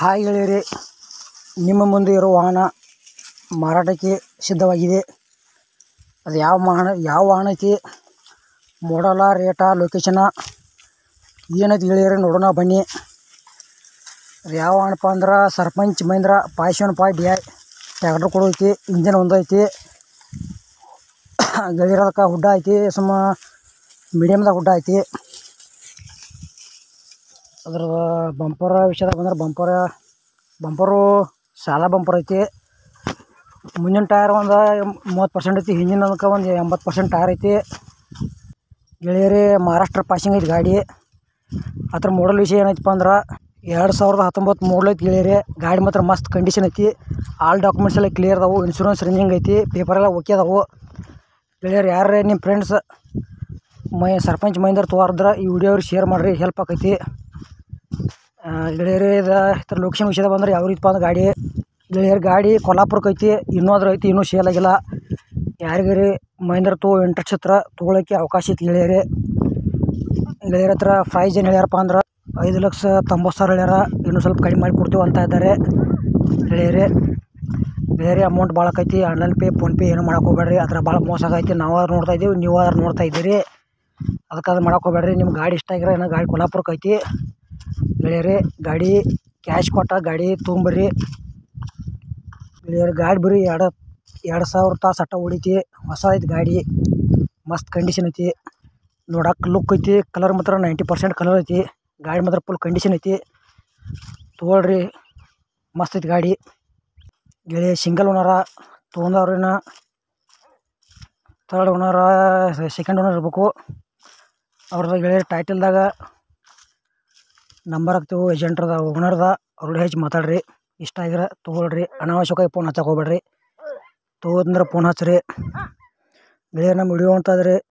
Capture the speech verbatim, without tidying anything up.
Hi ಗೆಳೆಯರೇ, ನಿಮ್ಮ ಮುಂದೆ ಇರುವ ವಾಹನ ಮಾರಾಟಕ್ಕೆ ಸಿದ್ಧವಾಗಿದೆ. ಅದು ಯಾವ ವಾಹನ ಯಾವ ವಾಹನ ಐತಿ, ಮಾಡಲ, ರೇಟ, ಲೊಕೇಶನ ಏನೈತಿ ಗೆಳೆಯರೇ ನೋಡೋಣ ಬನ್ನಿ. ಅದು ಯಾವ ವಾಹನಪ್ಪ ಅಂದ್ರೆ ಸರ್ಪಂಚ್ ಮಹೇಂದ್ರ ಪಾಯ್ಸನ್ ಫೈವ್ ಡಿ ಐ ಟ್ಯಾಕ್ಟರ್ ಕೂಡ ಐತಿ. ಇಂಜನ್ ಒಂದು ಐತಿ ಗೆಳೆಯರ. ಅದಕ್ಕೆ ಹುಡ್ಡ ಐತಿ, ಸುಮ್ಮ ಮೀಡಿಯಮ್ದಾಗ ಹುಡ್ಡ ಐತಿ. ಅದ್ರ ಬಂಪರ್ ವಿಷಯದಾಗ ಬಂದ್ರೆ ಬಂಪರ್ ಬಂಪರು ಸಾಲ ಬಂಪರ್ ಐತಿ. ಮುಂದಿನ ಟೈರ್ ಒಂದು ಮೂವತ್ತು ಪರ್ಸೆಂಟ್ ಐತಿ, ಹಿಂದಿನ ಅದಕ್ಕೆ ಒಂದು ಎಂಬತ್ತು ಪರ್ಸೆಂಟ್ ಟೈರ್ ಐತಿ ಗೆಳೆಯರೇ. ಮಹಾರಾಷ್ಟ್ರ ಪಾಸಿಂಗ್ ಐತಿ ಗಾಡಿ. ಅದ್ರ ಮಾಡಲ್ ವಿಷಯ ಏನೈತಪ್ಪ ಅಂದ್ರೆ ಎರಡು ಸಾವಿರದ ಹತ್ತೊಂಬತ್ತು ಮಾಡಲ್ ಐತಿ ಗೆಳೆಯರೇ. ಗಾಡಿ ಮಾತ್ರ ಮಸ್ತ್ ಕಂಡೀಷನ್ ಐತಿ. ಆಲ್ ಡಾಕ್ಯುಮೆಂಟ್ಸ್ ಎಲ್ಲ ಕ್ಲಿಯರ್ ಅದಾವು. ಇನ್ಶೂರೆನ್ಸ್ ರನ್ನಿಂಗ್ ಐತಿ, ಪೇಪರ್ ಎಲ್ಲ ಓಕೆ ಅದಾವು ಗೆಳೆಯರು. ಯಾರೇ ನಿಮ್ಮ ಫ್ರೆಂಡ್ಸ್ ಮೈ ಸರ್ಪಂಚ್ ಮಹೇಂದ್ರ ತೋರಿದ್ರೆ ಈ ವಿಡಿಯೋ ಅವ್ರಿಗೆ ಶೇರ್ ಮಾಡಿರಿ, ಹೆಲ್ಪ್ ಆಕೈತಿ ಗೆಳೆಯರೇ. ಇದು ಇತರ ಲೊಕೇಶನ್ ವಿಷಯದ ಬಂದ್ರೆ ಯಾವ ರೀತಿ ಅಂದ್ರೆ ಗಾಡಿ ಗೆಳೆಯರು ಗಾಡಿ ಕೊಲ್ಲಾಪುರಕ್ಕೆ ಐತಿ. ಇನ್ನೂ ಅದ್ರ ಐತಿ, ಇನ್ನೂ ಸೇಲ್ ಆಗಿಲ್ಲ. ಯಾರಿಗಾರಿ ಮಹೇಂದ್ರ ತೋ ಇಂಟ್ರೆಸ್ಟ್ ಹತ್ರ ತೊಗೊಳಕ್ಕೆ ಅವಕಾಶ ಐತಿ ಗೆಳೆಯರೇ. ಗೆಳೆಯರ ಹತ್ರ ಪ್ರೈಸ್ ಏನು ಹೇಳ್ಯಾರಪ್ಪ ಅಂದ್ರೆ ಐದು ಲಕ್ಷ ತೊಂಬತ್ತು ಸಾವಿರ ಹೇಳ್ಯಾರ. ಇನ್ನೂ ಸ್ವಲ್ಪ ಕಡಿಮೆ ಮಾಡಿ ಕೊಡ್ತೀವಿ ಅಂತ ಇದ್ದಾರೆ ಗೆಳೆಯರೇ. ಬೇರೆ ಅಮೌಂಟ್ ಭಾಳ ಆಕೈತಿ. ಆನ್ಲೈನ್ ಪೇ, ಫೋನ್ಪೇ ಏನು ಮಾಡಕ್ಕೆ ಹೋಗ್ಬೇಡ್ರಿ. ಅದ್ರ ಭಾಳ ಮೋಸ ಆಗೈತಿ. ನಾವು ಆದ್ರೂ ನೋಡ್ತಾ ಇದ್ದೀವಿ, ನೀವು ಆದ್ರೂ ನೋಡ್ತಾ ಇದ್ದೀರಿ. ಅದಕ್ಕೆ ಅದು ಮಾಡಕ್ಕೆ ಹೋಗ್ಬೇಡ್ರಿ. ನಿಮ್ಗೆ ಗಾಡಿ ಇಷ್ಟ ಆಗಿರೋ ಏನೋ ಗಾಡಿ ಕೊಲ್ಲಾಪುರಕ್ಕೆ ಐತಿ ಗೆಳೆಯರೇ. ಗಾಡಿ ಕ್ಯಾಶ್ ಕೊಟ್ಟ ಗಾಡಿ ತೊಗೊಂಬರ್ರಿ ಗೆಳೆಯರು. ಗಾಡಿ ಬರೀ ಎರಡು ಎರಡು ಸಾವಿರ ತಾಸು ಅಟ್ಟ ಹೊಡಿತಿ. ಹೊಸ ಐತಿ ಗಾಡಿ, ಮಸ್ತ್ ಕಂಡೀಷನ್ ಐತಿ. ನೋಡಕ್ಕೆ ಲುಕ್ ಐತಿ. ಕಲರ್ ಮಾತ್ರ ನೈಂಟಿ ಪರ್ಸೆಂಟ್ ಕಲರ್ ಐತಿ. ಗಾಡಿ ಮಾತ್ರ ಫುಲ್ ಕಂಡೀಷನ್ ಐತಿ. ತೊಗೊಳ್ರಿ, ಮಸ್ತ್ ಐತಿ ಗಾಡಿ ಗೆಳೆಯ. ಸಿಂಗಲ್ ಓನರ ತೊಗೊಂಡವ್ರಿನ ಥರ್ಡ್ ಓನರ ಸೆಕೆಂಡ್ ಓನರ್ ಇರಬೇಕು. ಅವ್ರದ್ದು ಗೆಳೆಯರ ಟೈಟಲ್ದಾಗ ನಂಬರ್ ಹಾಕ್ತೇವೆ, ಏಜೆಂಟ್ರದ ಓನರ್ದ. ಅವ್ರ ಹೆಚ್ಚು ಮಾತಾಡ್ರಿ. ಇಷ್ಟ ಆಗಿರ ತೊಗೊಳ್ರಿ. ಅನಾವಶ್ಯಕವಾಗಿ ಫೋನ್ ಹಚ್ಚಕ್ಕೆ ಹೋಗ್ಬೇಡ್ರಿ. ತೊಗೋದಂದ್ರೆ ಫೋನ್ ಹಚ್ಚಿರಿ ಗೆಳೆಯರು. ನಮ್ಮ ವಿಡಿಯೋ ಅಂತ ಇದ್ರೆ